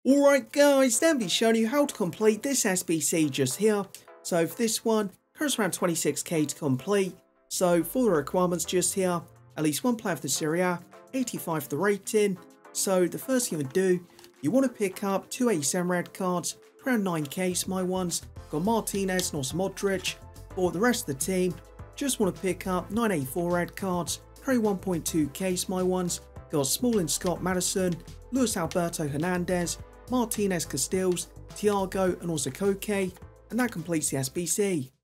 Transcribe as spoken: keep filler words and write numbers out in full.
Alright guys, then be showing you how to complete this S B C just here. So for this one, costs around twenty-six K to complete. So for the requirements just here, at least one player for the Serie A, eighty-five for the rating. So the first thing you do, you want to pick up two eighty-seven red cards, around nine K my ones. Got Martinez and also Modric. For the rest of the team, just want to pick up nine eighty-four red cards, around one point two K my ones. Got Smalling, Scott Madison, Luis Alberto Hernandez, Martinez Castells, Thiago and also Koke, and that completes the S B C.